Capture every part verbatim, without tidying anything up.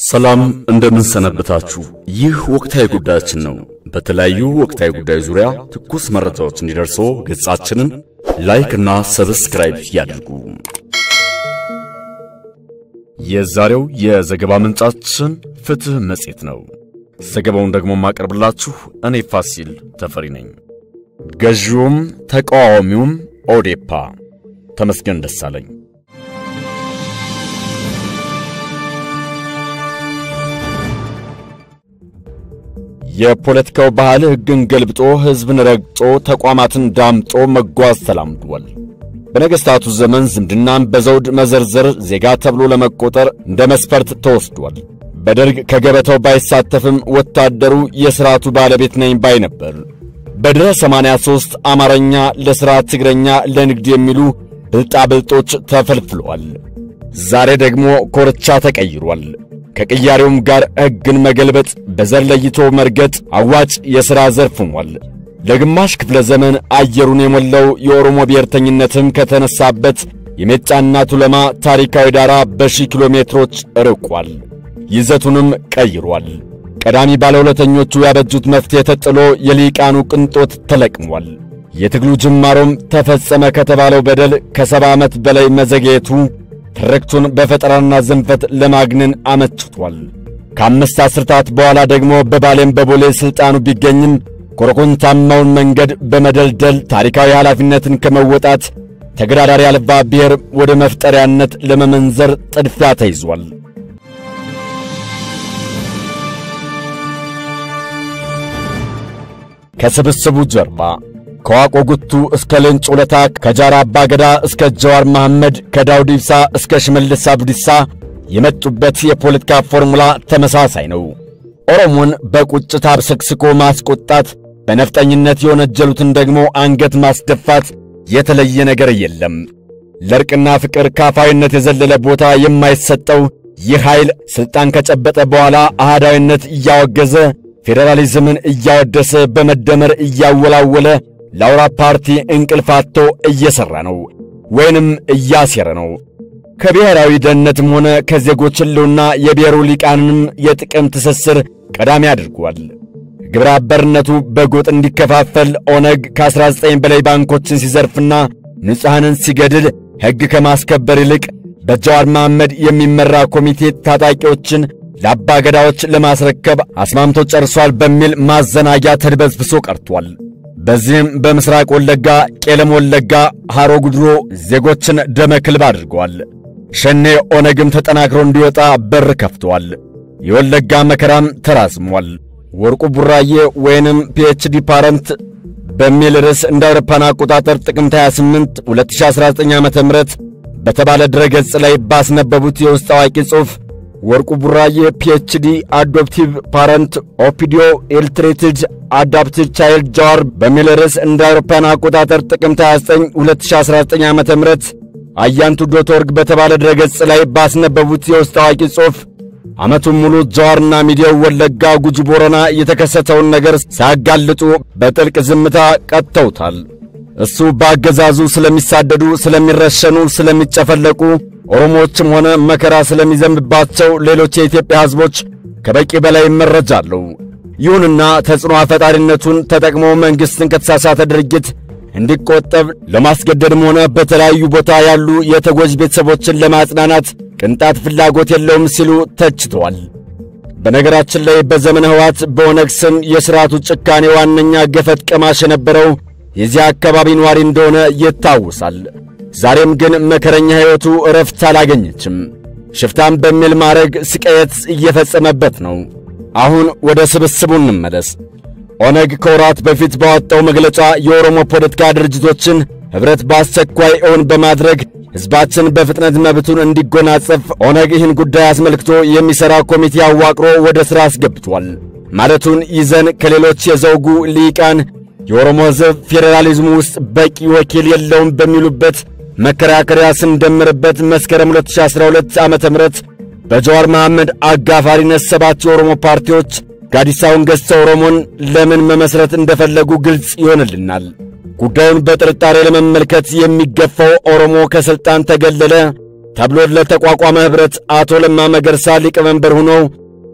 ሰላም እንደምን ሰነበታችሁ ይህ ወቅታዊ ጉዳያችን ነው በተለያዩ ወቅታዊ ጉዳይ ዙሪያ ትኩስ መረጃዎች እንዲደርሱ ገጻችንን ላይክ እና ሰብስክራይብ ያድርጉ የዛሬው የዘገባ ምንጫችን ፍትህ መጽሔት ነው ዘገባውን ደግሞ ማቀርብላችሁ እኔ ፋሲል ተፈሪ ነኝ ገዢውም ተቃዋሚውም ኦዴፓ ተመስገን ደሳለኝ የፖለቲካው ባህል ህግን ገልብጦ ህዝብን ረግጦ ተቋማትን ዳምጦ መጓዝ ተላምዷል በነገስታቱ ዘመን ዝምድናን በዘውድ መዘርዘር ዜጋ ተብሎ ለመቆጠር እንደ መስፈርት ተወስዷል በደርግ ከገበታው ባይሳተፍም ወታደሩ የሥራቱ ባለቤት ነኝ ባይ ነበር በድረ ሰማንያ ሦስት አማርኛ ለሥራ ትግረኛ ለንግድ የሚሉ ብልጣብልጦች ተፈልፍለዋል ዛሬ ደግሞ ኮርቻ ተቀይሯል ከቅያሬውም ጋር ህግን መገልበጥ በዘር ለይቶ መርገጥ አዋጭ የሥራ ዘርፍ ሆኗል ለግማሽ ክፍለ ዘመን አየሩን የሞላው የኦሮሞ ብሔርተኝነትም ከተነሳበት የሜጫና ቱለማ ታሪካዊ ዳራ በሺ ኪሎ ሜትሮች ርቋል ይዘቱንም ቀይሯል ቀዳሚ ባለሁለተኞቹ ያበጁት መፍትሄ ተጥሎ የሊቃኑ ቅንጦት ተለቅሟል የትግሉ ጅማሮም ተፈጸመ ከተባለው በደል ከሰባ ዓመት በላይ መዘግየቱ ትርክቱን በፈጠራና ዘንፈት ለማግነን አመችቷል ከአምስት አስርታት በኋላ ደግሞ በባሌም በቦሌ ስልጣኑ ቢገኝም ኮረኮንቻማውን መንገድ በመደልደል ታሪካዊ ኃላፊነትን ከመወጣት ተገዳዳሪ አልባ ብሔር ወደ መፍጠሪያነት ለመመንዘር ጥድፊያ ተይዟል ከስብስቡ ጀርባ ከዋቆ ጉቱ እስከ ሌንጮ ለታ ከጃራ አባገዳ እስከ ጀዋር መሐመድ ከዳውድ ኢብሳ እስከ ሽመልስ አብዲሳ የመጡበት የፖለቲካ ፎርሙላ ተመሳሳይ ነው ኦሮሞን በቁጭት አብሰክስኮ ማስቆጣት በነፍጠኝነት የወነጀሉትን ደግሞ አንገት ማስደፋት የተለየ ነገር የለም ለርቅና ፍቅር ካፋይነት የዘለለ ቦታ የማይሰጠው ይህ ኃይል ስልጣን ከጨበጠ በኋላ አሃዳዊነት እያወገዘ ፌደራሊዝምን እያወደሰ በመደመር እያወላወለ ላውራ ፓርቲ እንቅልፋቶ እየሰራ ነው ወይንም እያሴረ ነው ከብሔራዊ ደህንነትም ሆነ ከዜጎች ህልውና የብሔሩ ሊቃንንም የጥቅም ትስስር ቀዳሚ አድርጓል ግብረ አበርነቱ በጎጥ እንዲከፋፈል ኦነግ ከአስራ ዘጠኝ በላይ ባንኮችን ሲዘርፍና ንጹሃንን ሲገድል ህግ ከማስከበር ይልቅ በጀዋር መሐመድ የሚመራ ኮሚቴ ታጣቂዎችን ለአባገዳዎች ለማስረከብ አስማምቶ ጨርሷል በሚል ማዘናጊያ ተድበዝብሶ ቀርቷል በዚህም በምስራቅ ወለጋ ቄለም ወለጋ ሃሮ ጉድሮ ዜጎችን ደመክልብ አድርጓል ሸኔ ኦነግም ተጠናክሮ እንዲወጣ በር ከፍቷል የወለጋ መከራም ተራዝሟል ወርቁ ቡራዬ ወይንም ፒኤችዲ ፓረንት በሚል ርዕስ እንደ አውሮፓውያን አቆጣጠር ጥቅምት ሃያ ስምንት ሁለት ሺህ አስራ ዘጠኝ ዓመተ ምህረት በተባለ ድረገጽ ላይ ባስነበቡት የውስጥ አዋቂ ጽሑፍ ወርቁ ቡራዬ ፒኤችዲ አዶፕቲቭ ፓረንት ኦፒዲዮ ኢልትሬትድ አዳፕትድ ቻይልድ ጃዋር በሚል ርዕስ እንደ አውሮፓውያን አቆጣጠር ጥቅምት ሃያ ዘጠኝ ሁለት ሺህ አስራ ዘጠኝ ዓመተ ምህረት አያንቱ ዶት ኦርግ በተባለ ድረገጽ ላይ ባስነበቡት የውስጥ አዋቂ ጽሑፍ ዓመቱን ሙሉ ጃዋርና ሚዲያው ወለጋ ጉጂ ቦረና የተከሰተውን ነገር ሳያጋልጡ በጥልቅ ዝምታ ቀጥተውታል እሱ ባገዛዙ ስለሚሳደዱ ስለሚረሸኑ ስለሚጨፈለቁ ኦሮሞዎችም ሆነ መከራ ስለሚዘምባቸው ሌሎች የኢትዮጵያ ህዝቦች ከበቂ በላይ መረጃ አለው ይሁንና ተጽዕኖ ፈጣሪነቱን ተጠቅሞ መንግስትን ከተሳሳተ ድርጊት እንዲቆጠብ ለማስገደድም ሆነ በተለያዩ ቦታ ያሉ የተጎጂ ቤተሰቦችን ለማጽናናት ቅንጣት ፍላጎት የለውም ሲሉ ተችተዋል በነገራችን ላይ በዘመነ ህዋት በኦነግ ስም የሥርዓቱ ጭካኔ ዋነኛ ገፈት ቀማሽ የነበረው የዚህ አካባቢ ነዋሪ እንደሆነ ይታወሳል ዛሬም ግን መከረኛ ህይወቱ እረፍት አላገኘችም ሽፍታም በሚል ማረግ ስቃየት እየፈጸመበት ነው አሁን ወደ ስብስቡ እንመለስ ኦነግ ከወራት በፊት ባወጣው መግለጫ የኦሮሞ ፖለቲካ ድርጅቶችን ህብረት በአስቸኳይ እውን በማድረግ ህዝባችን በፍጥነት መብቱን እንዲጎናጸፍ ኦነግ ይህን ጉዳይ አስመልክቶ የሚሰራ ኮሚቴ አዋቅሮ ወደ ሥራ አስገብቷል ማለቱን ይዘን ከሌሎች የዘውጉ ሊቃን የኦሮሞ ህዝብ ፌደራሊዝሙ ውስጥ በቂ ወኪል የለውም በሚሉበት መከራከሪያ ስንደምርበት መስከረም ሁለት ሺህ አስራ ሁለት ዓመተ ምህረት በጀዋር መሐመድ አጋፋሪነት ሰባት የኦሮሞ ፓርቲዎች ጋዲሳውን ገዝተው ኦሮሞን ለምን መመስረት እንደፈለጉ ግልጽ ይሆንልናል ጉዳዩን በጥርጣሬ ለመመልከት የሚገፋው ኦሮሞ ከስልጣን ተገለለ ተብሎ ለተቋቋመ ህብረት አቶ ለማ መገርሳ ሊቀመንበር ሆነው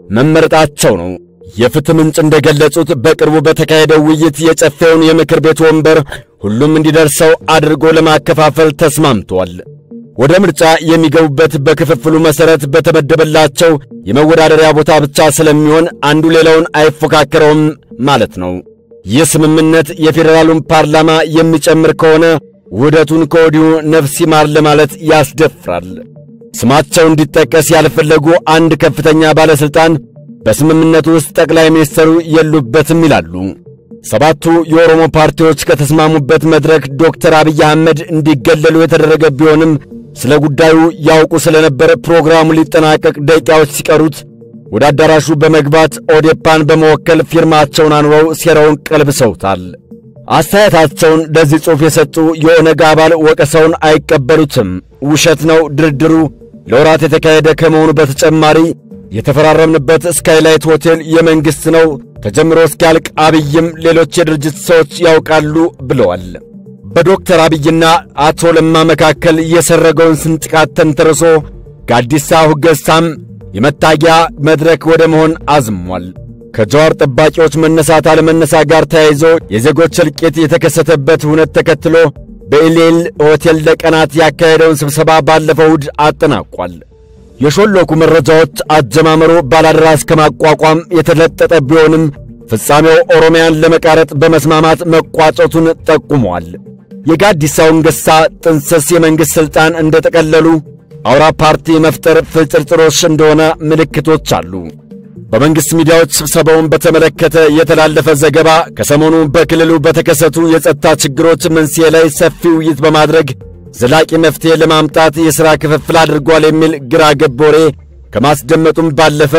መመረጣቸው ነው። የፍትህ ምንጭ እንደገለጹት በቅርቡ በተካሄደው ውይይት የጨፌውን የምክር ቤት ወንበር ሁሉም እንዲደርሰው አድርጎ ለማከፋፈል ተስማምቷል። ወደ ምርጫ የሚገቡበት በክፍፍሉ መሰረት በተመደበላቸው የመወዳደሪያ ቦታ ብቻ ስለሚሆን አንዱ ሌላውን አይፎካከረውም ማለት ነው። ይህ ስምምነት የፌዴራሉን ፓርላማ የሚጨምር ከሆነ ውህደቱን ከወዲሁ ነፍስ ይማር ለማለት ያስደፍራል። ስማቸው እንዲጠቀስ ያልፈለጉ አንድ ከፍተኛ ባለስልጣን በስምምነቱ ውስጥ ጠቅላይ ሚኒስትሩ የሉበትም ይላሉ። ሰባቱ የኦሮሞ ፓርቲዎች ከተስማሙበት መድረክ ዶክተር አብይ አህመድ እንዲገለሉ የተደረገ ቢሆንም ስለ ጉዳዩ ያውቁ ስለነበር ፕሮግራሙ ሊጠናቀቅ ደቂቃዎች ሲቀሩት ወደ አዳራሹ በመግባት ኦዴፓን በመወከል ፊርማቸውን አኑረው ሴራውን ቀልብሰውታል። አስተያየታቸውን ለዚህ ጽሑፍ የሰጡ የኦነግ አባል ወቀሰውን አይቀበሉትም። ውሸት ነው፣ ድርድሩ ለወራት የተካሄደ ከመሆኑ በተጨማሪ የተፈራረምንበት ስካይላይት ሆቴል የመንግሥት ነው፣ ተጀምሮ እስኪያልቅ አብይም ሌሎች የድርጅት ሰዎች ያውቃሉ ብለዋል። በዶክተር አብይና አቶ ለማ መካከል የሰረገውን ስንጥቃት ተንተርሶ ጋዲሳ ሁገሳም የመታጊያ መድረክ ወደ መሆን አዝሟል። ከጀዋር ጠባቂዎች መነሳት አለመነሳት ጋር ተያይዞ የዜጎች እልቂት የተከሰተበት ሁነት ተከትሎ በኢሌል ሆቴል ለቀናት ያካሄደውን ስብሰባ ባለፈው እሁድ አጠናቋል። የሾለኩ መረጃዎች አጀማመሩ ባላደራ እስከ ማቋቋም የተለጠጠ ቢሆንም ፍጻሜው ኦሮሚያን ለመቃረጥ በመስማማት መቋጨቱን ጠቁመዋል። የጋዲሳውን ገሳ ጥንስስ የመንግሥት ሥልጣን እንደተቀለሉ አውራ ፓርቲ መፍጠር ፍልጥርጥሮች እንደሆነ ምልክቶች አሉ። በመንግሥት ሚዲያዎች ስብሰባውን በተመለከተ የተላለፈ ዘገባ ከሰሞኑ በክልሉ በተከሰቱ የጸጥታ ችግሮች መንስኤ ላይ ሰፊ ውይይት በማድረግ ዘላቂ መፍትሄ ለማምጣት የሥራ ክፍፍል አድርጓል የሚል ግራ ገብ ወሬ ከማስደመጡም ባለፈ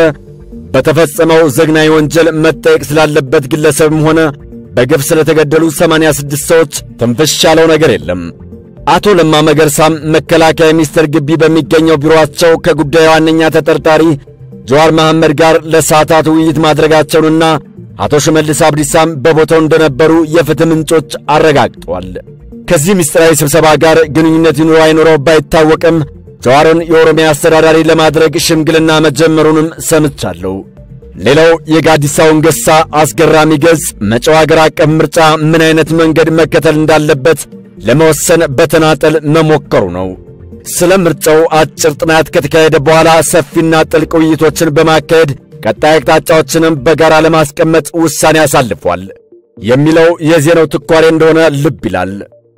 በተፈጸመው ዘግናኝ ወንጀል መጠየቅ ስላለበት ግለሰብም ሆነ በግፍ ስለተገደሉ ሰማንያ ስድስት ሰዎች ትንፍሽ ያለው ነገር የለም። አቶ ለማ መገርሳም መከላከያ ሚኒስቴር ግቢ በሚገኘው ቢሮአቸው ከጉዳዩ ዋነኛ ተጠርጣሪ ጀዋር መሐመድ ጋር ለሰዓታት ውይይት ማድረጋቸውንና አቶ ሽመልስ አብዲሳም በቦታው እንደነበሩ የፍትህ ምንጮች አረጋግጠዋል። ከዚህ ምስጢራዊ ስብሰባ ጋር ግንኙነት ይኑረው አይኑረው ባይታወቅም ጀዋርን የኦሮሚያ አስተዳዳሪ ለማድረግ ሽምግልና መጀመሩንም ሰምቻለሁ። ሌላው የጋዲሳውን ገሳ አስገራሚ ገጽ መጪው አገር አቀፍ ምርጫ ምን አይነት መንገድ መከተል እንዳለበት ለመወሰን በተናጠል መሞከሩ ነው። ስለ ምርጫው አጭር ጥናት ከተካሄደ በኋላ ሰፊና ጥልቅ ውይይቶችን በማካሄድ ቀጣይ አቅጣጫዎችንም በጋራ ለማስቀመጥ ውሳኔ አሳልፏል የሚለው የዜናው ትኳሬ እንደሆነ ልብ ይላል።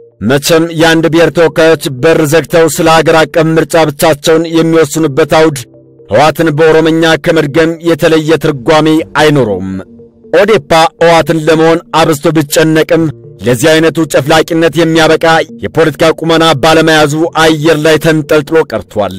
መቼም የአንድ ብሔር ተወካዮች በር ዘግተው ስለ አገር አቀፍ ምርጫ ብቻቸውን የሚወስኑበት አውድ ሕዋትን በኦሮምኛ ከመድገም የተለየ ትርጓሜ አይኖረውም። ኦዴፓ ሕዋትን ለመሆን አብስቶ ቢጨነቅም ለዚህ አይነቱ ጨፍላቂነት የሚያበቃ የፖለቲካ ቁመና ባለመያዙ አየር ላይ ተንጠልጥሎ ቀርቷል።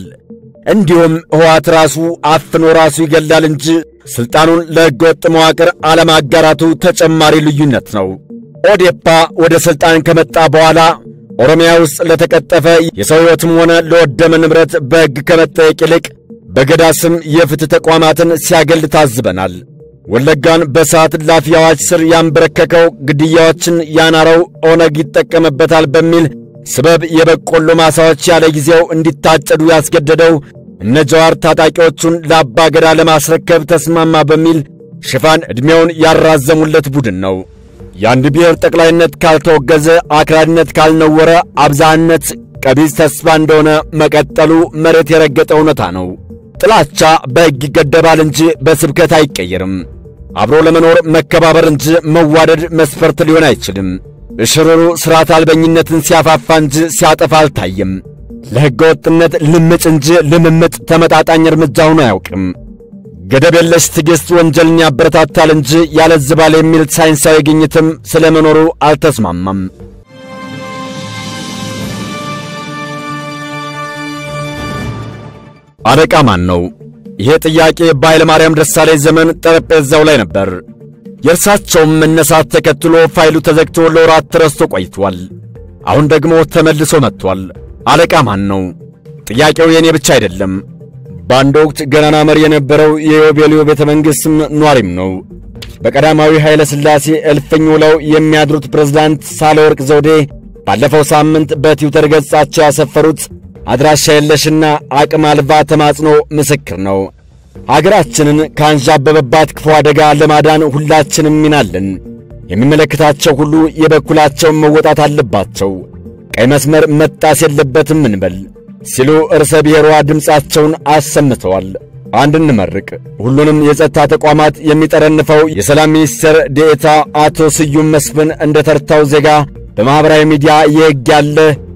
እንዲሁም ሕዋት ራሱ አፍኖ ራሱ ይገላል እንጂ ስልጣኑን ለሕገወጥ መዋቅር አለማጋራቱ ተጨማሪ ልዩነት ነው። ኦዴፓ ወደ ስልጣን ከመጣ በኋላ ኦሮሚያ ውስጥ ለተቀጠፈ የሰው ሕይወትም ሆነ ለወደመ ንብረት በሕግ ከመጠየቅ ይልቅ በገዳ ስም የፍትህ ተቋማትን ሲያገል ታዝበናል። ወለጋን በሰዓት እላፊ አዋጅ ስር ያንበረከከው ግድያዎችን ያናረው ኦነግ ይጠቀምበታል በሚል ስበብ የበቆሎ ማሳዎች ያለ ጊዜው እንዲታጨዱ ያስገደደው እነ ጀዋር ታጣቂዎቹን ለአባ ገዳ ለማስረከብ ተስማማ በሚል ሽፋን ዕድሜውን ያራዘሙለት ቡድን ነው። የአንድ ብሔር ጠቅላይነት ካልተወገዘ፣ አክራሪነት ካልነወረ፣ አብዛነት ቀቢዝ ተስፋ እንደሆነ መቀጠሉ መሬት የረገጠ እውነታ ነው። ጥላቻ በሕግ ይገደባል እንጂ በስብከት አይቀየርም። አብሮ ለመኖር መከባበር እንጂ መዋደድ መስፈርት ሊሆን አይችልም። እሽሩሩ ሥርዓት አልበኝነትን ሲያፋፋ እንጂ ሲያጠፋ አልታየም። ለሕገ ወጥነት ልምጭ እንጂ ልምምጥ ተመጣጣኝ እርምጃ ሆኖ አያውቅም። ገደብ የለሽ ትዕግሥት ወንጀልን ያበረታታል እንጂ ያለዝባል የሚል ሳይንሳዊ ግኝትም ስለመኖሩ አልተስማማም። አለቃ ማን ነው? ይሄ ጥያቄ በኃይለ ማርያም ደሳለኝ ዘመን ጠረጴዛው ላይ ነበር። የእርሳቸውም መነሳት ተከትሎ ፋይሉ ተዘግቶ ለወራት ተረስቶ ቆይቷል። አሁን ደግሞ ተመልሶ መጥቷል። አለቃ ማን ነው? ጥያቄው የኔ ብቻ አይደለም። በአንድ ወቅት ገናና መሪ የነበረው የዮቤልዩ ቤተ መንግሥትም ኗሪም ነው። በቀዳማዊ ኃይለ ሥላሴ እልፍኝ ውለው የሚያድሩት ፕሬዝዳንት ሳህለወርቅ ዘውዴ ባለፈው ሳምንት በትዊተር ገጻቸው ያሰፈሩት አድራሻ የለሽና አቅም አልባ ተማጽኖ ምስክር ነው። አገራችንን ካንዣበበባት ክፉ አደጋ ለማዳን ሁላችንም ሚናለን። የሚመለከታቸው ሁሉ የበኩላቸውን መወጣት አለባቸው። ቀይ መስመር መጣስ የለበትም እንበል ሲሉ ርዕሰ ብሔሯ ድምፃቸውን አሰምተዋል። አንድ እንመርቅ። ሁሉንም የጸጥታ ተቋማት የሚጠረንፈው የሰላም ሚኒስትር ዴኤታ አቶ ስዩም መስፍን እንደ ተርታው ዜጋ በማኅበራዊ ሚዲያ የሕግ ያለ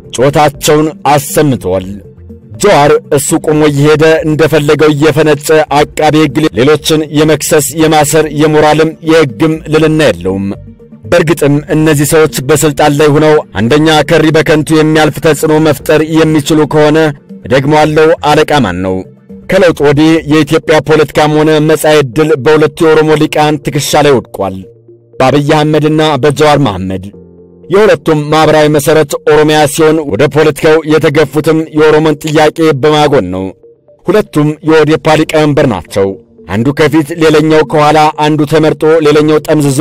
ጮታቸውን አሰምተዋል። ጀዋር እሱ ቆሞ እየሄደ እንደፈለገው እየፈነጨ አቃቤ ሕግ ሌሎችን የመክሰስ የማሰር የሞራልም የሕግም ልልና የለውም። በእርግጥም እነዚህ ሰዎች በስልጣን ላይ ሆነው አንደኛ ከሪ በከንቱ የሚያልፍ ተጽዕኖ መፍጠር የሚችሉ ከሆነ ደግሞአለው አለቃ ማን ነው? ከለውጥ ወዲህ የኢትዮጵያ ፖለቲካም ሆነ መጻኢ ዕድል በሁለቱ የኦሮሞ ሊቃን ትከሻ ላይ ወድቋል፣ በአብይ አህመድና በጀዋር መሐመድ። የሁለቱም ማኅበራዊ መሠረት ኦሮሚያ ሲሆን ወደ ፖለቲካው የተገፉትም የኦሮሞን ጥያቄ በማጎን ነው። ሁለቱም የኦዴፓ ሊቀመንበር ናቸው። አንዱ ከፊት ሌላኛው ከኋላ፣ አንዱ ተመርጦ ሌላኛው ጠምዝዞ።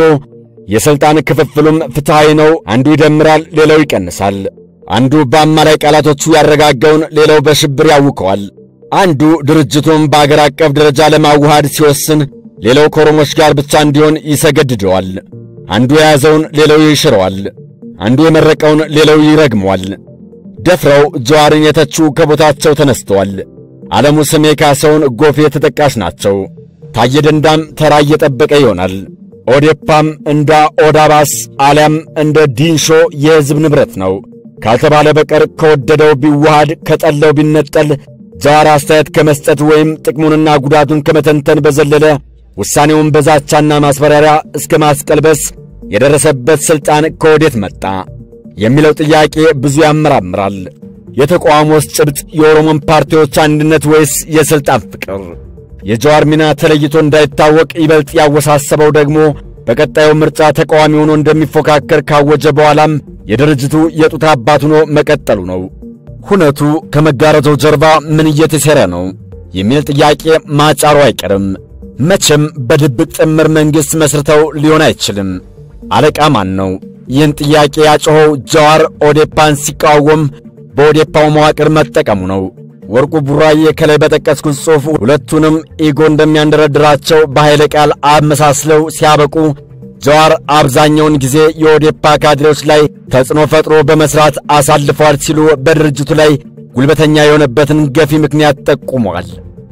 የሥልጣን ክፍፍሉም ፍትሐዊ ነው። አንዱ ይደምራል፣ ሌላው ይቀንሳል። አንዱ በአማላይ ቃላቶቹ ያረጋጋውን ሌላው በሽብር ያውከዋል። አንዱ ድርጅቱን በአገር አቀፍ ደረጃ ለማዋሃድ ሲወስን ሌላው ከኦሮሞች ጋር ብቻ እንዲሆን ይሰገድደዋል። አንዱ የያዘውን ሌላው ይሽረዋል። አንዱ የመረቀውን ሌላው ይረግመዋል። ደፍረው ጀዋርን የተቹ ከቦታቸው ተነስተዋል። ዓለሙ ስሜ ካሰውን ጎፌ ተጠቃሽ ናቸው። ታየ ደንዳም ተራ እየጠበቀ ይሆናል። ኦዴፓም እንደ ኦዳባስ አሊያም እንደ ዲንሾ የሕዝብ ንብረት ነው ካልተባለ በቀር ከወደደው ቢዋሃድ ከጠለው ቢነጠል ጀዋር አስተያየት ከመስጠት ወይም ጥቅሙንና ጉዳቱን ከመተንተን በዘለለ ውሳኔውን በዛቻና ማስፈራሪያ እስከ ማስቀልበስ የደረሰበት ሥልጣን ከወዴት መጣ የሚለው ጥያቄ ብዙ ያመራምራል። የተቃዋሚዎች ጭብጥ የኦሮሞን ፓርቲዎች አንድነት ወይስ የሥልጣን ፍቅር? የጀዋር ሚና ተለይቶ እንዳይታወቅ ይበልጥ ያወሳሰበው ደግሞ በቀጣዩ ምርጫ ተቃዋሚ ሆኖ እንደሚፎካከር ካወጀ በኋላም የድርጅቱ የጡት አባት ሆኖ መቀጠሉ ነው። ሁነቱ ከመጋረጃው ጀርባ ምን እየተሰራ ነው የሚል ጥያቄ ማጫሩ አይቀርም። መቼም በድብቅ ጥምር መንግሥት መስርተው ሊሆን አይችልም። አለቃ ማን ነው? ይህን ጥያቄ ያጮኸው ጀዋር ኦዴፓን ሲቃወም በኦዴፓው መዋቅር መጠቀሙ ነው። ወርቁ ቡራዬ ከላይ በጠቀስኩት ጽሑፍ ሁለቱንም ኢጎ እንደሚያንደረድራቸው በኃይለ ቃል አመሳስለው ሲያበቁ ጀዋር አብዛኛውን ጊዜ የኦዴፓ ካድሬዎች ላይ ተጽዕኖ ፈጥሮ በመስራት አሳልፈዋል ሲሉ በድርጅቱ ላይ ጉልበተኛ የሆነበትን ገፊ ምክንያት ጠቁመዋል።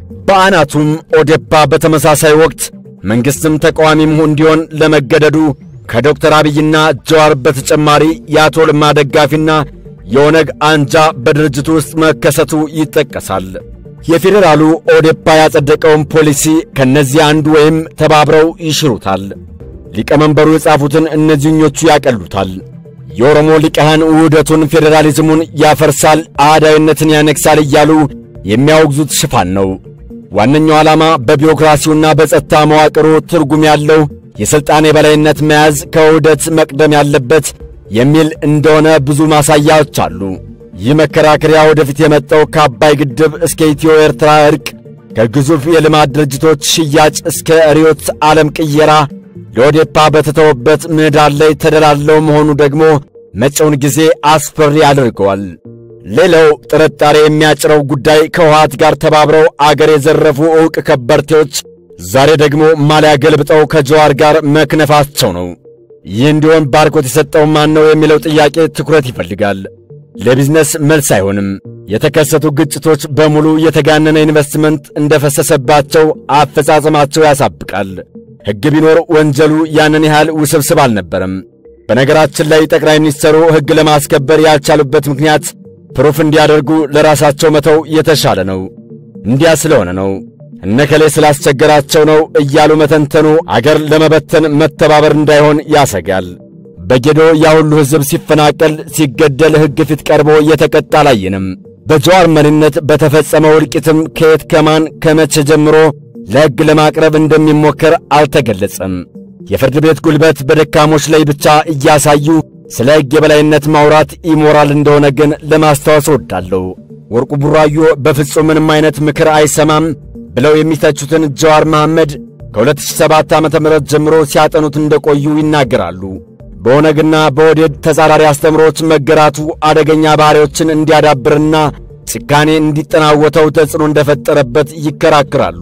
በአናቱም ኦዴፓ በተመሳሳይ ወቅት መንግሥትም ተቃዋሚም እንዲሆን ለመገደዱ ከዶክተር አብይና ጀዋር በተጨማሪ የአቶ ለማ ደጋፊና የኦነግ አንጃ በድርጅቱ ውስጥ መከሰቱ ይጠቀሳል። የፌዴራሉ ኦዴፓ ያጸደቀውን ፖሊሲ ከነዚህ አንዱ ወይም ተባብረው ይሽሩታል። ሊቀመንበሩ የጻፉትን እነዚህኞቹ ያቀሉታል። የኦሮሞ ሊቃህን ውህደቱን ፌዴራሊዝሙን ያፈርሳል፣ አህዳዊነትን ያነግሳል እያሉ የሚያወግዙት ሽፋን ነው። ዋነኛው ዓላማ በቢሮክራሲውና በጸጥታ መዋቅሩ ትርጉም ያለው የሥልጣን የበላይነት መያዝ ከውህደት መቅደም ያለበት የሚል እንደሆነ ብዙ ማሳያዎች አሉ። ይህ መከራከሪያ ወደፊት የመጣው ከአባይ ግድብ እስከ ኢትዮ ኤርትራ እርቅ፣ ከግዙፍ የልማት ድርጅቶች ሽያጭ እስከ ርዕዮተ ዓለም ቅየራ ለኦዴፓ በተተወበት ምህዳር ላይ ተደላለው መሆኑ ደግሞ መጪውን ጊዜ አስፈሪ አድርገዋል። ሌላው ጥርጣሬ የሚያጭረው ጉዳይ ከውሃት ጋር ተባብረው አገር የዘረፉ ዕውቅ ከበርቴዎች ዛሬ ደግሞ ማሊያ ገልብጠው ከጀዋር ጋር መክነፋቸው ነው። ይህ እንዲሆን ባርኮት የሰጠው ማን ነው የሚለው ጥያቄ ትኩረት ይፈልጋል። ለቢዝነስ መልስ አይሆንም። የተከሰቱ ግጭቶች በሙሉ የተጋነነ ኢንቨስትመንት እንደፈሰሰባቸው አፈጻጸማቸው ያሳብቃል። ሕግ ቢኖር ወንጀሉ ያንን ያህል ውስብስብ አልነበረም። በነገራችን ላይ ጠቅላይ ሚኒስትሩ ሕግ ለማስከበር ያልቻሉበት ምክንያት ፕሩፍ እንዲያደርጉ ለራሳቸው መተው የተሻለ ነው። እንዲያ ስለሆነ ነው እነከሌ ስላስቸገራቸው ነው እያሉ መተንተኑ አገር ለመበተን መተባበር እንዳይሆን ያሰጋል። በጌዶ ያሁሉ ሕዝብ ሲፈናቀል ሲገደል ሕግ ፊት ቀርቦ የተቀጣ አላየንም። በጀዋር መሪነት በተፈጸመው እልቂትም ከየት ከማን ከመቼ ጀምሮ ለሕግ ለማቅረብ እንደሚሞከር አልተገለጸም። የፍርድ ቤት ጉልበት በደካሞች ላይ ብቻ እያሳዩ ስለ ሕግ የበላይነት ማውራት ኢሞራል እንደሆነ ግን ለማስታወስ እወዳለሁ። ወርቁ ቡራዮ በፍጹም ምንም አይነት ምክር አይሰማም ብለው የሚተቹትን ጀዋር መሐመድ ከሁለት ሺህ ሰባት ዓመተ ምህረት ጀምሮ ሲያጠኑት እንደቆዩ ይናገራሉ። በኦነግና በኦዴድ ተጻራሪ አስተምሮች መገራቱ አደገኛ ባህሪዎችን እንዲያዳብርና ጭካኔ እንዲጠናወተው ተጽዕኖ እንደፈጠረበት ይከራከራሉ።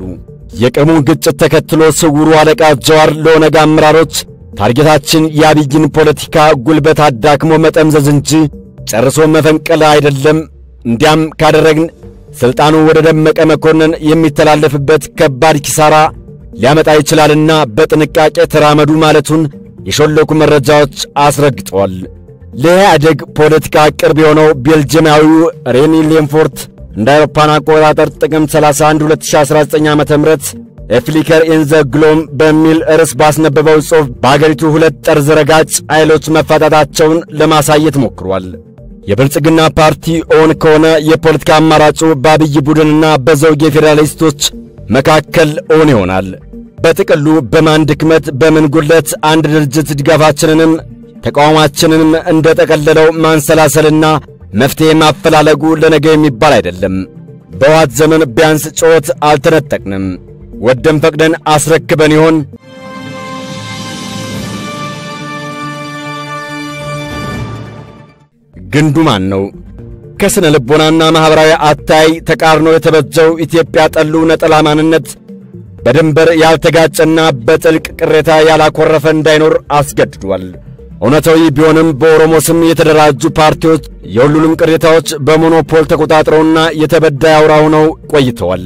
የቀድሞውን ግጭት ተከትሎ ስውሩ አለቃ ጀዋር ለኦነግ አመራሮች ታርጌታችን የአብይን ፖለቲካ ጉልበት አዳክሞ መጠምዘዝ እንጂ ጨርሶ መፈንቀል አይደለም፣ እንዲያም ካደረግን ስልጣኑ ወደ ደመቀ መኮንን የሚተላለፍበት ከባድ ኪሳራ ሊያመጣ ይችላልና በጥንቃቄ ተራመዱ ማለቱን የሾለኩ መረጃዎች አስረግጠዋል። ለኢህአዴግ ፖለቲካ ቅርብ የሆነው ቤልጂያማዊው ሬኒ ሌምፎርት እንደ አውሮፓውያን አቆጣጠር ጥቅምት ሰላሳ አንድ ሁለት ሺህ አስራ ዘጠኝ ዓመተ ምህረት ኤፍሊከር ኢን ዘ ግሎም በሚል ርዕስ ባስነበበው ጽሑፍ በአገሪቱ ሁለት ጠርዝ ረጋጭ ኃይሎች መፋታታቸውን ለማሳየት ሞክሯል። የብልጽግና ፓርቲ ኦን ከሆነ የፖለቲካ አማራጩ በአብይ ቡድንና በዘውጌ ፌዴራሊስቶች መካከል ኦን ይሆናል። በጥቅሉ በማን ድክመት በምን ጉለት አንድ ድርጅት ድጋፋችንንም ተቃውሟችንንም እንደተቀለለው ማንሰላሰልና መፍትሄ ማፈላለጉ ለነገ የሚባል አይደለም። በዋት ዘመን ቢያንስ ጮት አልተነጠቅንም። ወደም ፈቅደን አስረክበን ይሆን? ግንዱ ማን ነው? ከስነ ልቦናና ማህበራዊ አታይ ተቃርኖ የተበጀው ኢትዮጵያ ጠሉ ነጠላ ማንነት በድንበር ያልተጋጨና በጥልቅ ቅሬታ ያላኮረፈ እንዳይኖር አስገድዷል። እውነታዊ ቢሆንም በኦሮሞ ስም የተደራጁ ፓርቲዎች የሁሉንም ቅሬታዎች በሞኖፖል ተቆጣጥረውና የተበዳይ አውራ ሆነው ቆይተዋል።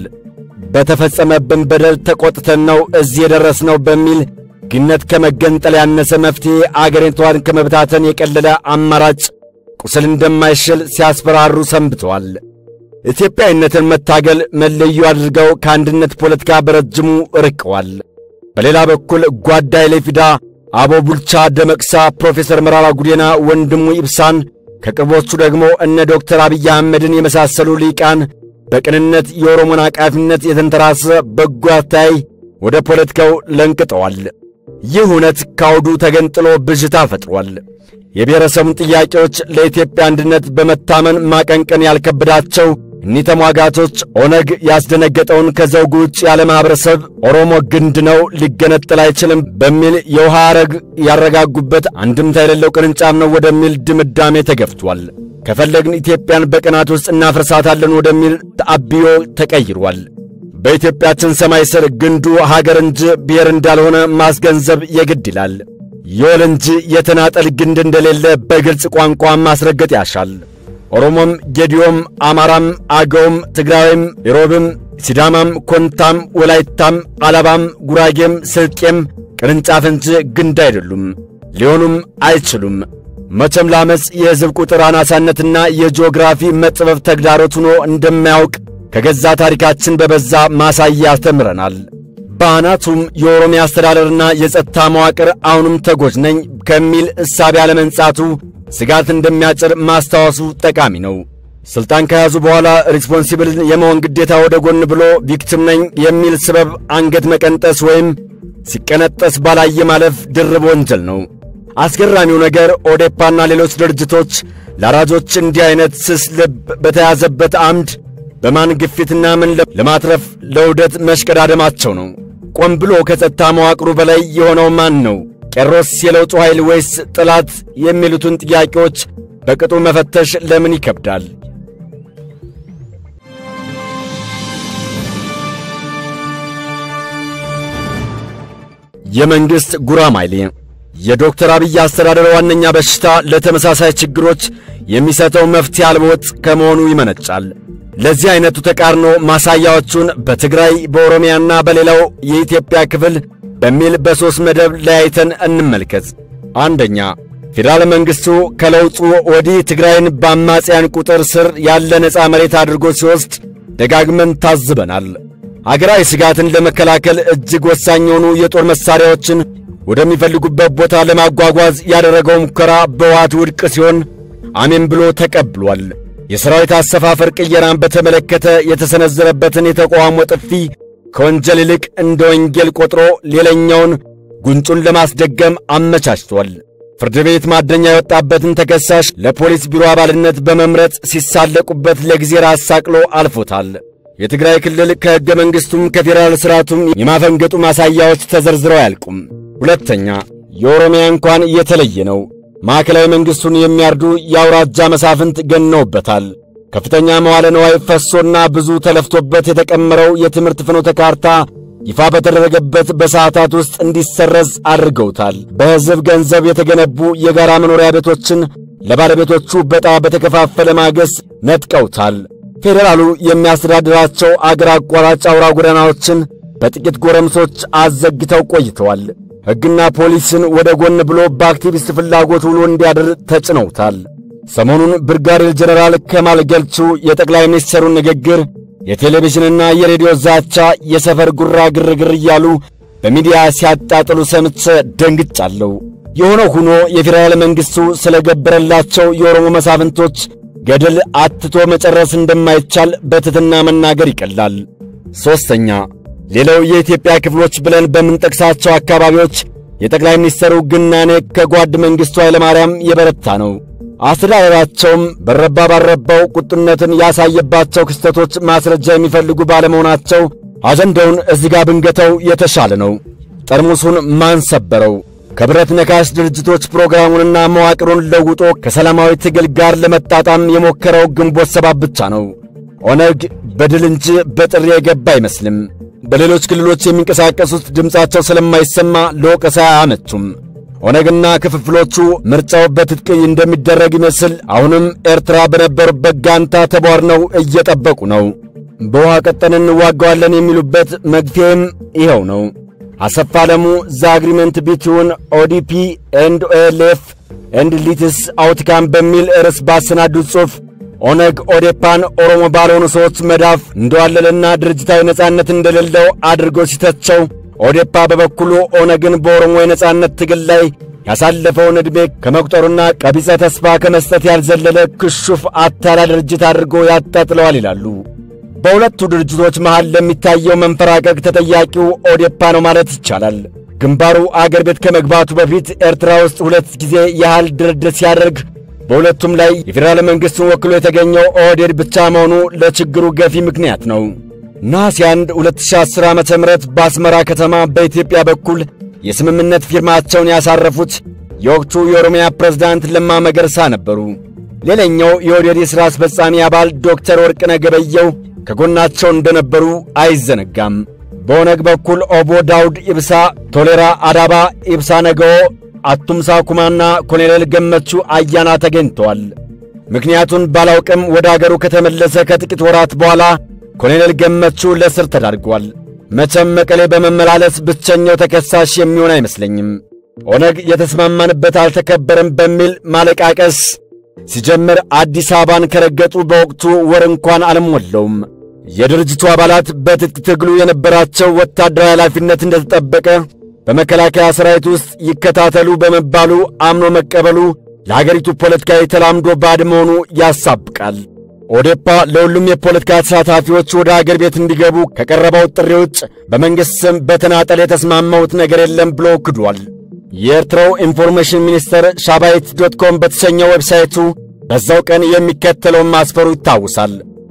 በተፈጸመብን በደል ተቆጥተን ነው እዚህ የደረስነው በሚል ግነት ከመገንጠል ያነሰ መፍትሄ አገሪቷን ከመብታተን የቀለለ አማራጭ ቁስል እንደማይሽል ሲያስፈራሩ ሰንብተዋል። ኢትዮጵያዊነትን መታገል መለዩ አድርገው ከአንድነት ፖለቲካ በረጅሙ ርቀዋል። በሌላ በኩል ጓዳይ ለፊዳ አቦ ቡልቻ ደመቅሳ፣ ፕሮፌሰር መራራ ጉዲና፣ ወንድሙ ኢብሳን ከቅርቦቹ ደግሞ እነ ዶክተር አብይ አህመድን የመሳሰሉ ሊቃን በቅንነት የኦሮሞን አቃፊነት የተንተራሰ በጎ አታይ ወደ ፖለቲካው ለንቅጠዋል። ይህ እውነት ካውዱ ተገንጥሎ ብዥታ ፈጥሯል። የብሔረሰቡን ጥያቄዎች ለኢትዮጵያ አንድነት በመታመን ማቀንቀን ያልከበዳቸው እኒህ ተሟጋቾች ኦነግ ያስደነገጠውን ከዘውጉ ውጭ ያለ ማህበረሰብ ኦሮሞ ግንድ ነው ሊገነጠል አይችልም በሚል የውሃ አረግ ያረጋጉበት አንድምታ የሌለው ቅርንጫፍ ነው ወደሚል ድምዳሜ ተገፍቷል። ከፈለግን ኢትዮጵያን በቀናት ውስጥ እናፈርሳታለን ወደሚል ተአብዮ ተቀይሯል። በኢትዮጵያችን ሰማይ ስር ግንዱ ሀገር እንጂ ብሔር እንዳልሆነ ማስገንዘብ የግድ ይላል። የወል እንጂ የተናጠል ግንድ እንደሌለ በግልጽ ቋንቋ ማስረገጥ ያሻል። ኦሮሞም፣ ጌዲዮም፣ አማራም፣ አገውም፣ ትግራይም፣ ኢሮብም፣ ሲዳማም፣ ኮንታም፣ ወላይታም፣ አላባም፣ ጉራጌም፣ ስልጤም ቅርንጫፍ እንጂ ግንድ አይደሉም፣ ሊሆኑም አይችሉም። መቼም ላመጽ የሕዝብ ቁጥር አናሳነትና የጂኦግራፊ መጥበብ ተግዳሮት ሆኖ እንደማያውቅ ከገዛ ታሪካችን በበዛ ማሳያ ያስተምረናል። በአናቱም የኦሮሚያ አስተዳደርና የጸጥታ መዋቅር አሁንም ተጎጅ ነኝ ከሚል እሳቤ ያለመንጻቱ ስጋት እንደሚያጭር ማስታወሱ ጠቃሚ ነው። ስልጣን ከያዙ በኋላ ሪስፖንሲብል የመሆን ግዴታ ወደ ጎን ብሎ ቪክቲም ነኝ የሚል ስበብ አንገት መቀንጠስ ወይም ሲቀነጠስ ባላየ ማለፍ ድርብ ወንጀል ነው። አስገራሚው ነገር ኦዴፓና ሌሎች ድርጅቶች ላራጆች እንዲህ አይነት ስስ ልብ በተያዘበት አምድ በማን ግፊትና ምን ለማትረፍ ለውደት መሽቀዳደማቸው ነው። ቆም ብሎ ከጸጥታ መዋቅሩ በላይ የሆነው ማን ነው? ቄሮስ የለውጡ ኃይል ወይስ ጥላት የሚሉትን ጥያቄዎች በቅጡ መፈተሽ ለምን ይከብዳል? የመንግስት ጉራማይሌ የዶክተር አብይ አስተዳደር ዋነኛ በሽታ ለተመሳሳይ ችግሮች የሚሰጠው መፍትሄ አልቦት ከመሆኑ ይመነጫል። ለዚህ አይነቱ ተቃርኖ ማሳያዎቹን በትግራይ በኦሮሚያና በሌላው የኢትዮጵያ ክፍል በሚል በሶስት መደብ ለያይተን እንመልከት። አንደኛ፣ ፌደራል መንግስቱ ከለውጡ ወዲህ ትግራይን በአማጽያን ቁጥር ስር ያለ ነፃ መሬት አድርጎ ሲወስድ ደጋግመን ታዝበናል። አገራዊ ስጋትን ለመከላከል እጅግ ወሳኝ የሆኑ የጦር መሳሪያዎችን ወደሚፈልጉበት ቦታ ለማጓጓዝ ያደረገው ሙከራ በዋት ውድቅ ሲሆን አሜን ብሎ ተቀብሏል። የሰራዊት አሰፋፈር ቅየራን በተመለከተ የተሰነዘረበትን የተቃውሞ ጥፊ ከወንጀል ይልቅ እንደ ወንጀል ቆጥሮ ሌላኛውን ጉንጩን ለማስደገም አመቻችቷል። ፍርድ ቤት ማደኛ የወጣበትን ተከሳሽ ለፖሊስ ቢሮ አባልነት በመምረጥ ሲሳለቁበት ለጊዜ አሳቅሎ አልፎታል። የትግራይ ክልል ከሕገ መንግሥቱም ከፌደራል ሥርዓቱም የማፈንገጡ ማሳያዎች ተዘርዝረው አያልቁም። ሁለተኛ፣ የኦሮሚያ እንኳን የተለየ ነው። ማዕከላዊ መንግሥቱን የሚያርዱ የአውራጃ መሳፍንት ገነውበታል። ከፍተኛ መዋለ ንዋይ ፈሶና ብዙ ተለፍቶበት የተቀመረው የትምህርት ፍኖተ ካርታ ይፋ በተደረገበት በሰዓታት ውስጥ እንዲሰረዝ አድርገውታል። በሕዝብ ገንዘብ የተገነቡ የጋራ መኖሪያ ቤቶችን ለባለቤቶቹ በዕጣ በተከፋፈለ ማግስት ነጥቀውታል። ፌዴራሉ የሚያስተዳድራቸው አገር አቋራጭ አውራ ጎዳናዎችን በጥቂት ጎረምሶች አዘግተው ቆይተዋል። ሕግና ፖሊስን ወደ ጎን ብሎ በአክቲቪስት ፍላጎት ውሎ እንዲያድር ተጭነውታል። ሰሞኑን ብርጋዴር ጀነራል ከማል ገልቹ የጠቅላይ ሚኒስትሩን ንግግር የቴሌቪዥንና የሬዲዮ ዛቻ የሰፈር ጉራ ግርግር እያሉ በሚዲያ ሲያጣጥሉ ሰምቼ ደንግጫለሁ። የሆነው ሆኖ የፌዴራል መንግስቱ ስለገበረላቸው የኦሮሞ መሳፍንቶች ገድል አትቶ መጨረስ እንደማይቻል በትትና መናገር ይቀላል። ሶስተኛ ሌላው የኢትዮጵያ ክፍሎች ብለን በምንጠቅሳቸው አካባቢዎች የጠቅላይ ሚኒስትሩ ግናኔ ከጓድ መንግስቱ ኃይለማርያም የበረታ ነው። አስተዳደራቸውም በረባ ባረባው ቁጥነትን ያሳየባቸው ክስተቶች ማስረጃ የሚፈልጉ ባለመሆናቸው አጀንዳውን እዚህ ጋር ብንገተው የተሻለ ነው። ጠርሙሱን ማን ሰበረው? ከብረት ነካሽ ድርጅቶች ፕሮግራሙንና መዋቅሩን ለውጦ ከሰላማዊ ትግል ጋር ለመጣጣም የሞከረው ግንቦት ሰባት ብቻ ነው። ኦነግ በድል እንጂ በጥሪ የገባ አይመስልም። በሌሎች ክልሎች የሚንቀሳቀሱት ድምጻቸው ስለማይሰማ ለወቀሳ አያመቹም። ኦነግና ክፍፍሎቹ ምርጫው በትጥቅ እንደሚደረግ ይመስል አሁንም ኤርትራ በነበሩበት ጋንታ ተቧርነው እየጠበቁ ነው። በውሃ ቀጠን እንዋጋዋለን የሚሉበት መግፊያም ይኸው ነው። አሰፋ ዓለሙ ዘ አግሪመንት ቢትዊን ኦዲፒ ኤንድ ኦኤልኤፍ ኤንድ ሊትስ አውትካም በሚል ርዕስ ባሰናዱት ጽሑፍ ኦነግ ኦዴፓን ኦሮሞ ባልሆኑ ሰዎች መዳፍ እንደዋለለና ድርጅታዊ ነጻነት እንደሌለው አድርጎ ሲተቸው፣ ኦዴፓ በበኩሉ ኦነግን በኦሮሞ የነጻነት ትግል ላይ ያሳለፈውን ዕድሜ ከመቁጠሩና ቀቢጸ ተስፋ ከመስጠት ያልዘለለ ክሹፍ አታላ ድርጅት አድርጎ ያጣጥለዋል ይላሉ። በሁለቱ ድርጅቶች መሃል ለሚታየው መንፈራቀቅ ተጠያቂው ኦዴፓ ነው ማለት ይቻላል። ግንባሩ አገር ቤት ከመግባቱ በፊት ኤርትራ ውስጥ ሁለት ጊዜ ያህል ድርድር ሲያደርግ በሁለቱም ላይ የፌዴራል መንግስቱን ወክሎ የተገኘው ኦህዴድ ብቻ መሆኑ ለችግሩ ገፊ ምክንያት ነው። ነሐሴ አንድ ሁለት ሺህ አስር ዓመተ ምህረት በአስመራ ከተማ በኢትዮጵያ በኩል የስምምነት ፊርማቸውን ያሳረፉት የወቅቱ የኦሮሚያ ፕሬዝዳንት ለማ መገርሳ ነበሩ። ሌላኛው የኦህዴድ የሥራ አስፈጻሚ አባል ዶክተር ወርቅነህ ገበየሁ ከጎናቸው እንደነበሩ አይዘነጋም። በኦነግ በኩል ኦቦ ዳውድ ኢብሳ፣ ቶሌራ አዳባ፣ ኢብሳ ነገዎ፣ አቱምሳ ኩማና ኮሎኔል ገመቹ አያና ተገኝተዋል። ምክንያቱን ባላውቅም ወደ አገሩ ከተመለሰ ከጥቂት ወራት በኋላ ኮሎኔል ገመቹ ለእስር ተዳርጓል። መቼም መቀሌ በመመላለስ ብቸኛው ተከሳሽ የሚሆን አይመስለኝም። ኦነግ የተስማማንበት አልተከበረም በሚል ማለቃቀስ ሲጀምር አዲስ አበባን ከረገጡ በወቅቱ ወር እንኳን አልሞላውም። የድርጅቱ አባላት በትጥቅ ትግሉ የነበራቸው ወታደራዊ ኃላፊነት እንደተጠበቀ በመከላከያ ሰራዊት ውስጥ ይከታተሉ በመባሉ አምኖ መቀበሉ ለሀገሪቱ ፖለቲካዊ ተላምዶ ባድ መሆኑ ያሳብቃል። ኦዴፓ ለሁሉም የፖለቲካ ተሳታፊዎች ወደ አገር ቤት እንዲገቡ ከቀረበው ጥሪ ውጭ በመንግሥት ስም በተናጠል የተስማማሁት ነገር የለም ብሎ ክዷል። የኤርትራው ኢንፎርሜሽን ሚኒስተር ሻባይት ዶት ኮም በተሰኘው ዌብሳይቱ በዛው ቀን የሚከተለውን ማስፈሩ ይታወሳል።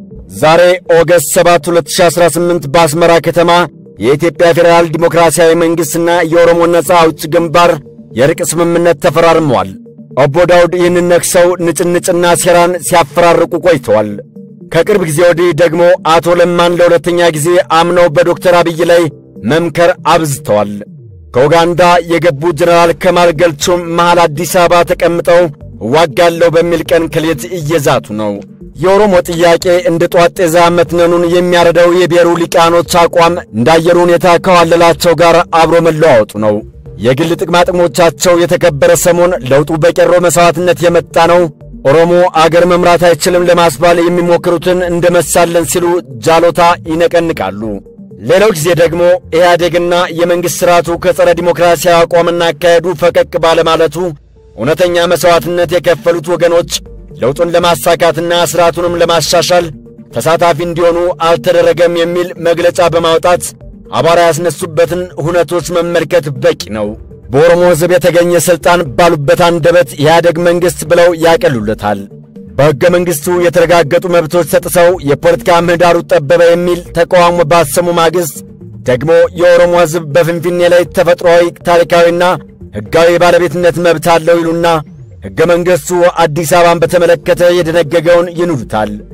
ዛሬ ኦገስት ሰባት ሁለት ሺህ አስራ ስምንት በአስመራ ከተማ የኢትዮጵያ ፌዴራል ዲሞክራሲያዊ መንግሥትና የኦሮሞ ነጻ አውጪ ግንባር የርቅ ስምምነት ተፈራርመዋል። ኦቦ ዳውድ ይህንን ነክሰው ንጭንጭና ሴራን ሲያፈራርቁ ቆይተዋል። ከቅርብ ጊዜ ወዲህ ደግሞ አቶ ለማን ለሁለተኛ ጊዜ አምነው በዶክተር አብይ ላይ መምከር አብዝተዋል። ከኡጋንዳ የገቡ ጀነራል ከማል ገልቹም መሃል አዲስ አበባ ተቀምጠው እዋጋለሁ በሚል ቀን ከሌት እየዛቱ ነው። የኦሮሞ ጥያቄ እንደ ጧት ጤዛ መትነኑን የሚያረዳው የብሔሩ ሊቃኖች አቋም እንዳየሩ ሁኔታ ከዋለላቸው ጋር አብሮ መለዋወጡ ነው። የግል ጥቅማጥቅሞቻቸው የተከበረ ሰሞን ለውጡ በቄሮ መሥዋዕትነት የመጣ ነው፣ ኦሮሞ አገር መምራት አይችልም ለማስባል የሚሞክሩትን እንደመሳለን ሲሉ ጃሎታ ይነቀንቃሉ። ሌላው ጊዜ ደግሞ ኢህአዴግና የመንግሥት ሥርዓቱ ከጸረ ዲሞክራሲያዊ አቋምና አካሄዱ ፈቀቅ ባለማለቱ እውነተኛ መሥዋዕትነት የከፈሉት ወገኖች ለውጡን ለማሳካትና ሥርዓቱንም ለማሻሻል ተሳታፊ እንዲሆኑ አልተደረገም የሚል መግለጫ በማውጣት አባራ ያስነሱበትን ሁነቶች መመልከት በቂ ነው። በኦሮሞ ሕዝብ የተገኘ ሥልጣን ባሉበት አንደበት ኢህአዴግ መንግሥት ብለው ያቀሉለታል። በሕገ መንግሥቱ የተረጋገጡ መብቶች ተጥሰው የፖለቲካ ምህዳሩ ጠበበ የሚል ተቃውሞ ባሰሙ ማግስት ደግሞ የኦሮሞ ሕዝብ በፍንፍኔ ላይ ተፈጥሯዊ ታሪካዊና ሕጋዊ ባለቤትነት መብት አለው ይሉና ሕገ መንግሥቱ አዲስ አበባን በተመለከተ የደነገገውን ይኑሩታል።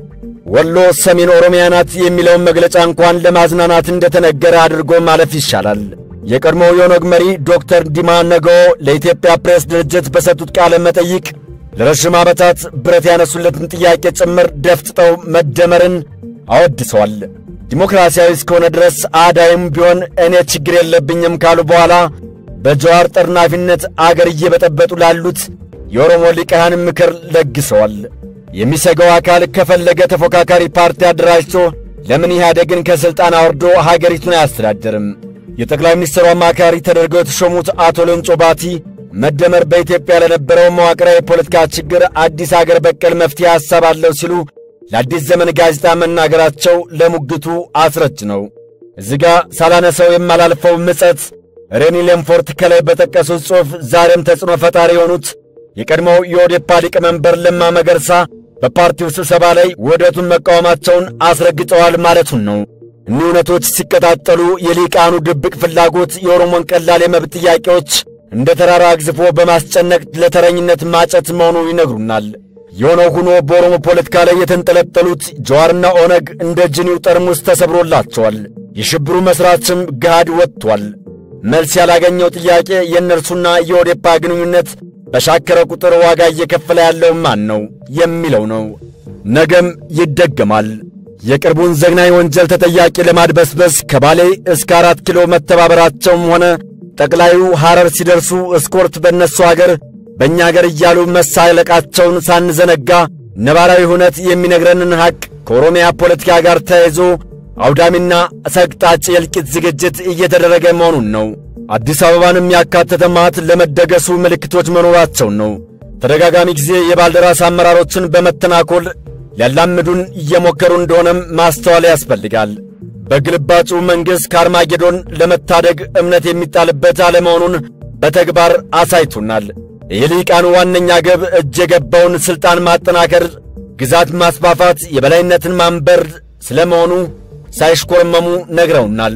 ወሎ ሰሜን ኦሮሚያ ናት የሚለውን መግለጫ እንኳን ለማዝናናት እንደተነገረ አድርጎ ማለፍ ይሻላል። የቀድሞው የኦነግ መሪ ዶክተር ዲማ ነገዎ ለኢትዮጵያ ፕሬስ ድርጅት በሰጡት ቃለ መጠይቅ ለረጅም ዓመታት ብረት ያነሱለትን ጥያቄ ጭምር ደፍጥጠው መደመርን አወድሰዋል። ዲሞክራሲያዊ እስከሆነ ድረስ አዳይም ቢሆን እኔ ችግር የለብኝም ካሉ በኋላ በጀዋር ጠርናፊነት አገር እየበጠበጡ ላሉት የኦሮሞ ሊቃን ምክር ለግሰዋል። የሚሰጋው አካል ከፈለገ ተፎካካሪ ፓርቲ አደራጅቶ ለምን ኢህአዴግን ከስልጣን አወርዶ ሀገሪቱን አያስተዳድርም? የጠቅላይ ሚኒስትሩ አማካሪ ተደርገው የተሾሙት አቶ ሌንጮ ባቲ መደመር በኢትዮጵያ ለነበረው መዋቅራዊ የፖለቲካ ችግር አዲስ አገር በቀል መፍትሄ ሐሳብ አለው ሲሉ ለአዲስ ዘመን ጋዜጣ መናገራቸው ለሙግቱ አስረጅ ነው። እዚጋ ሳላነሳው የማላልፈው ምጸት ሬኒ ሌምፎርት ከላይ በጠቀሱት ጽሑፍ ዛሬም ተጽዕኖ ፈጣሪ የሆኑት የቀድሞው የኦዴፓ ሊቀመንበር ለማ መገርሳ በፓርቲው ስብሰባ ላይ ውህደቱን መቃወማቸውን አስረግጠዋል ማለቱን ነው። እኒህ እውነቶች ሲቀጣጠሉ የሊቃኑ ድብቅ ፍላጎት የኦሮሞን ቀላል የመብት ጥያቄዎች እንደ ተራራ አግዝፎ በማስጨነቅ ለተረኝነት ማጨት መሆኑ ይነግሩናል። የሆነው ሆኖ በኦሮሞ ፖለቲካ ላይ የተንጠለጠሉት ጀዋርና ኦነግ እንደ ጅኒው ጠርሙስ ተሰብሮላቸዋል። የሽብሩ መስራችም ገሃድ ወጥቷል። መልስ ያላገኘው ጥያቄ የእነርሱና የኦዴፓ ግንኙነት በሻከረ ቁጥር ዋጋ እየከፈለ ያለው ማን ነው የሚለው ነው። ነገም ይደገማል። የቅርቡን ዘግናኝ ወንጀል ተጠያቂ ለማድበስበስ ከባሌ እስከ አራት ኪሎ መተባበራቸውም ሆነ ጠቅላዩ ሐረር ሲደርሱ እስኮርት በእነሱ አገር በእኛ አገር እያሉ መሳለቃቸውን ሳንዘነጋ ነባራዊ ሁነት የሚነግረንን ሐቅ ከኦሮሚያ ፖለቲካ ጋር ተያይዞ አውዳሚና ሰቅጣጭ የልቂት ዝግጅት እየተደረገ መሆኑን ነው። አዲስ አበባንም ያካተተ ማት ለመደገሱ ምልክቶች መኖራቸውን ነው። ተደጋጋሚ ጊዜ የባልደራስ አመራሮችን በመተናኮል ሊያላምዱን እየሞከሩ እንደሆነም ማስተዋል ያስፈልጋል። በግልባጩ መንግሥት ከአርማጌዶን ለመታደግ እምነት የሚጣልበት አለመሆኑን በተግባር አሳይቶናል። የሊቃኑ ዋነኛ ግብ እጅ የገባውን ሥልጣን ማጠናከር፣ ግዛት ማስፋፋት፣ የበላይነትን ማንበር ስለመሆኑ ሳይሽኮርመሙ ነግረውናል።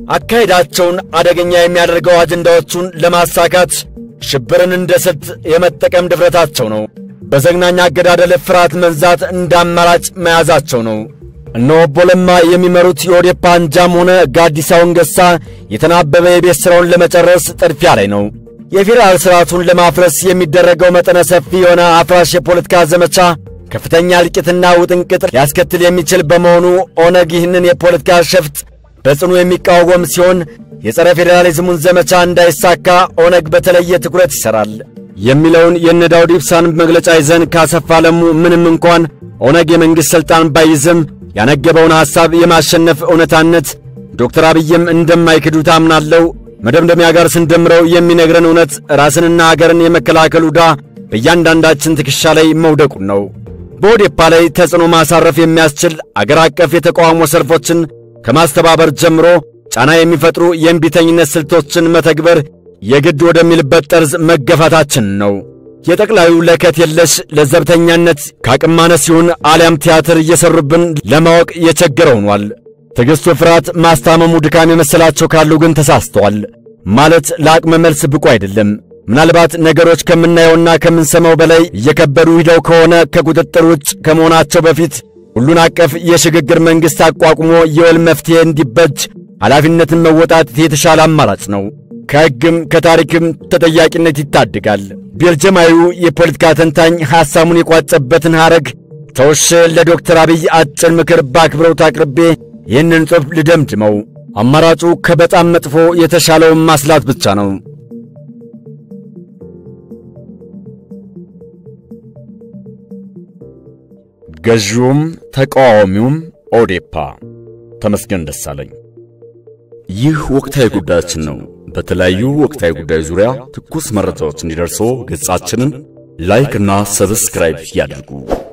አካሄዳቸውን አደገኛ የሚያደርገው አጀንዳዎቹን ለማሳካት ሽብርን እንደ ስልት የመጠቀም ድፍረታቸው ነው። በዘግናኝ አገዳደል ፍርሃት መንዛት እንዳማራጭ መያዛቸው ነው። እነሆ ኦቦ ለማ የሚመሩት የኦዴፓ አንጃም ሆነ ጋዲሳ ወንገሳ የተናበበ የቤት ሥራውን ለመጨረስ ጥድፊያ ላይ ነው። የፌዴራል ሥርዓቱን ለማፍረስ የሚደረገው መጠነ ሰፊ የሆነ አፍራሽ የፖለቲካ ዘመቻ ከፍተኛ እልቂትና ውጥንቅጥ ሊያስከትል የሚችል በመሆኑ ኦነግ ይህንን የፖለቲካ ሸፍጥ በጽኑ የሚቃወም ሲሆን የጸረ ፌዴራሊዝሙን ዘመቻ እንዳይሳካ ኦነግ በተለየ ትኩረት ይሠራል የሚለውን የነ ዳውድ ኢብሳን መግለጫ ይዘን ካሰፋ ለሙ ምንም እንኳን ኦነግ የመንግሥት ሥልጣን ባይዝም ያነገበውን ሐሳብ የማሸነፍ እውነታነት ዶክተር አብይም እንደማይክዱት አምናለሁ። መደምደሚያ ጋር ስንደምረው የሚነግረን እውነት ራስንና አገርን የመከላከል ዕዳ በእያንዳንዳችን ትከሻ ላይ መውደቁን ነው። በኦዴፓ ላይ ተጽዕኖ ማሳረፍ የሚያስችል አገር አቀፍ የተቃውሞ ሰልፎችን ከማስተባበር ጀምሮ ጫና የሚፈጥሩ የእምቢተኝነት ስልቶችን መተግበር የግድ ወደሚልበት ጠርዝ መገፋታችን ነው። የጠቅላዩ ለከት የለሽ ለዘብተኛነት ከአቅም ማነስ ሲሆን አሊያም ቲያትር እየሰሩብን ለማወቅ የቸገረ ሆኗል። ትዕግሥቱ ፍርሃት ማስታመሙ ድካም የመሰላቸው ካሉ ግን ተሳስተዋል። ማለት ለአቅመ መልስ ብቁ አይደለም። ምናልባት ነገሮች ከምናየውና ከምንሰማው በላይ እየከበዱ ሂደው ከሆነ ከቁጥጥር ውጭ ከመሆናቸው በፊት ሁሉን አቀፍ የሽግግር መንግሥት አቋቁሞ የወል መፍትሄ እንዲበጅ ኃላፊነትን መወጣት የተሻለ አማራጭ ነው። ከሕግም ከታሪክም ተጠያቂነት ይታደጋል። ቤልጅማዊው የፖለቲካ ተንታኝ ሐሳቡን የቋጨበትን ሐረግ ተውሽ ለዶክተር አብይ አጭር ምክር በአክብሮት አቅርቤ ይህንን ጽሑፍ ልደምድመው። አማራጩ ከበጣም መጥፎ የተሻለውን ማስላት ብቻ ነው። ገዢውም ተቃዋሚውም ኦዴፓ። ተመስገን ደሳለኝ። ይህ ወቅታዊ ጉዳያችን ነው። በተለያዩ ወቅታዊ ጉዳዮች ዙሪያ ትኩስ መረጃዎች እንዲደርሱ ገጻችንን ላይክ እና ሰብስክራይብ ያድርጉ።